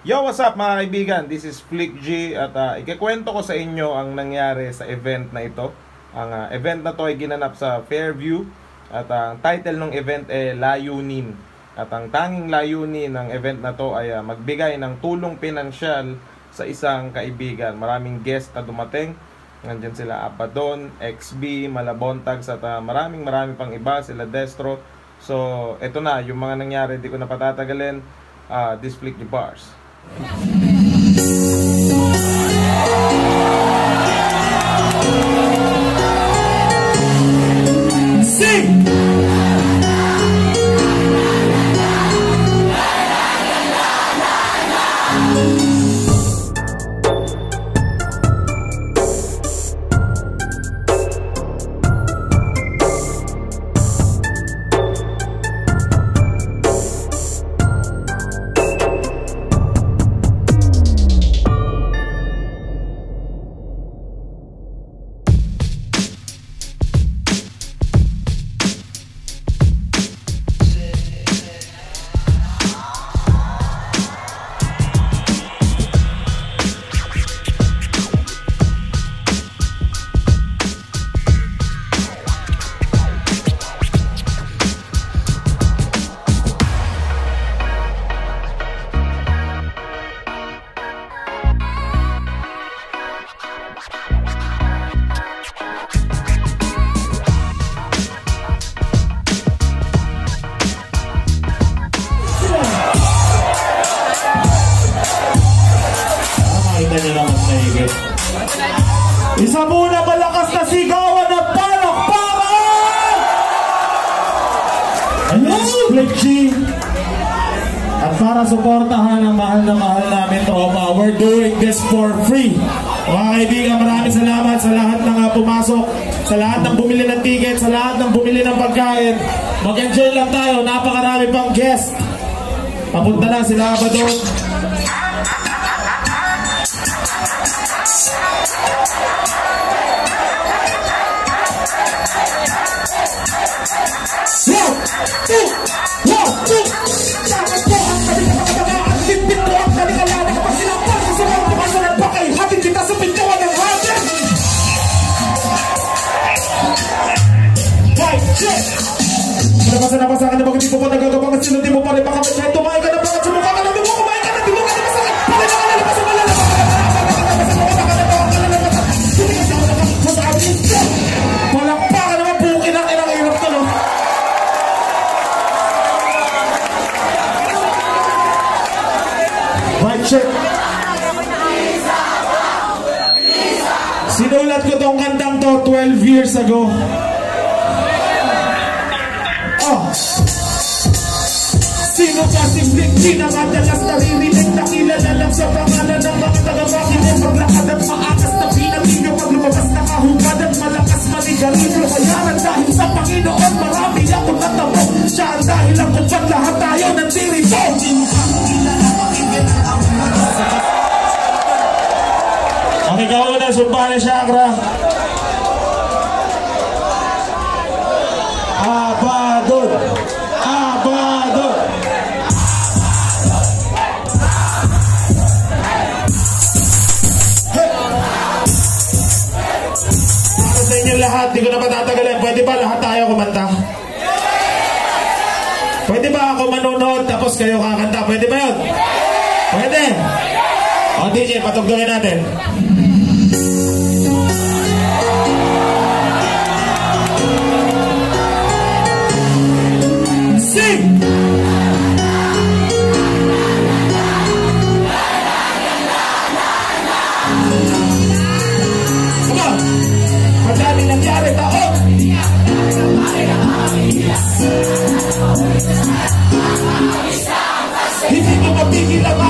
Yo, what's up mga kaibigan? This is Flict-G at ikikwento ko sa inyo ang nangyari sa event na ito. Ang event na to ay ginanap sa Fairview at ang title ng event ay LAYUNIN. At ang tanging layunin ng event na to ay magbigay ng tulong pinansyal sa isang kaibigan. Maraming guest na dumating. Nandyan sila Apadon, XB, Malabontags at maraming pang iba, sila Destro. So, ito na, yung mga nangyari, di ko na patatagalin. This Flict-G bars. Sing! Isa muna malakas na sigawan at palakpakan! Ayun, Flict-G! At para suportahan ang mahal na mahal namin tropa, we're doing this for free. Mga kaibigan, maraming salamat sa lahat ng pumasok, sa lahat ng bumili ng ticket, sa lahat ng bumili ng pagkain. Mag-enjoy lang tayo, napakarami pang guest. Papunta na sila ba doon? Bakit po ang kanilang mga kabagaan? Limpit po ang kanilang lana kapag sinampan sa mga pakasalan pa kayo. Hatid kita sa pintuan ng hangin. Right, check! Nabasa ka na bakit di po pa nagagabangan sila di mo pa rin baka may tumahay ka na bakit sumukha ka na di mo kumain ka na di mo ka na masakit. Bakit ka na nalabas sa malalabas? Palakpakan naman po kinang hirap ka no? Right, check. Sinulat ko tong kantang to 12 years ago. Sino ba si Flict-G na madalas naririnig na kilala lang sa pangalan ng mga taga-makinig? Maglakad at maakas na pinag-inyo pag lumabas na kahubad at malakas manigarilyo. Kayaran dahil sa Panginoon marami ako natamo. Siya ang dahilan kung ba't lahat tayo nandirito. Ang ikaw na sumpa ni Shockra. Abadon! Abadon! Sa inyo lahat, di ko na patatagalin. Pwede ba lahat tayo kumanta? Pwede ba ako manonood tapos kayo kakanta? Pwede ba yun? Pwede? O DJ, patugtugin natin. Sing! Come on! Madaming nangyari taon! Hindi ko mapigil ang